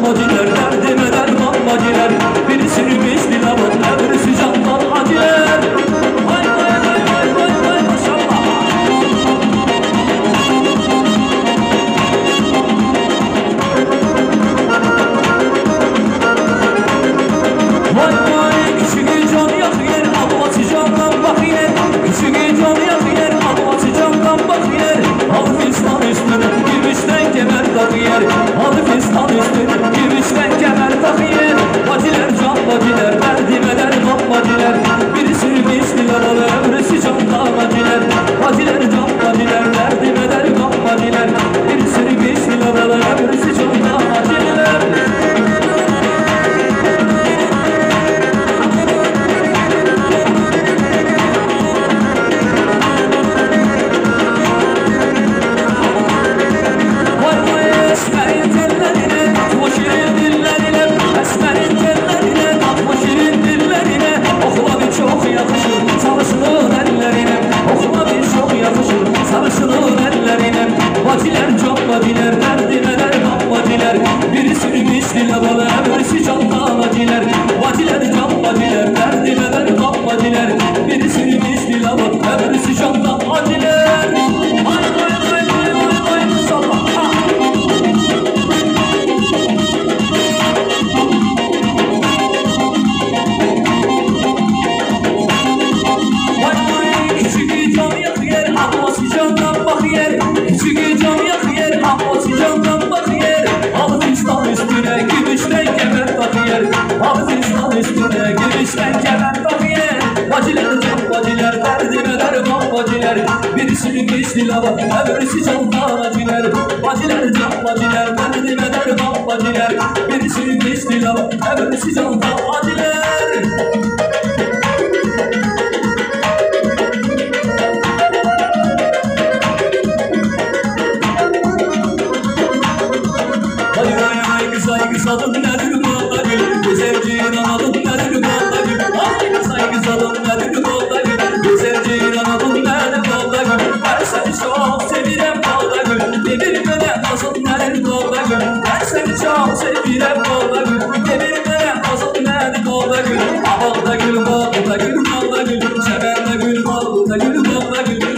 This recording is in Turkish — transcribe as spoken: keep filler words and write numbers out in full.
bacılar, derdime derman bacılar. Birisini misli lavan, öbürüsü candan acılar. Vay vay vay vay vay vay maşallah. Vay vay küçük can yakıyor, ablası candan bakıyor. Küçük can yakıyor, ablası candan bakıyor. Al fistan üstüne, gümüşten kemer takıyor. Al fistan üstüne, gümüşten kemer takıyor. Bacılar can bacılar, derdime derman bacılar. Birisi misli lavalı, öbürüsü candan acılar. Bacılar can bacılar, derdime derman bacılar. Birisi misli lavalı, öbürüsü candan acılar. Bacılar can bacılar, derdime derman bacılar. Birisi misli lavalı, öbürüsü candan acılar. Bacılar can bacılar, derdime derman bacılar. Birisi misli lavalı, öbürüsü candan acılar. Vay vay vay vay vay vay maşallah. Vay vay küçük can yakıyor, ablası candan bakıyor. Küçük can yakıyor, ablası candan bakıyor. Al fistan üstüne, gümüşten kemer takıyor. Al fistan üstüne, gümüşten kemer takıyor. Bacılar can bacılar, derdime derman bacılar. Birisi misli lava, öbürüsü candan acılar. Bacılar can bacılar, derdime derman bacılar. Birisi misli lava, öbürüsü candan acılar. Vay vay vay güzel güzelim nedir bu gül? Güzel cihanım nedir bu gül? Ay güzel güzelim nedir bu gül? Güzel cihanım nedir bu gül? Ben seni çok sevirem bu gül. Devirmene nasıl nedir bu gül? Ben seni çok sevirem bu gül. Devirmene nasıl nedir bu gül? Ağda gül, bağda gül, bağda gül. Şeberde gül, bağda gül, bağda gül.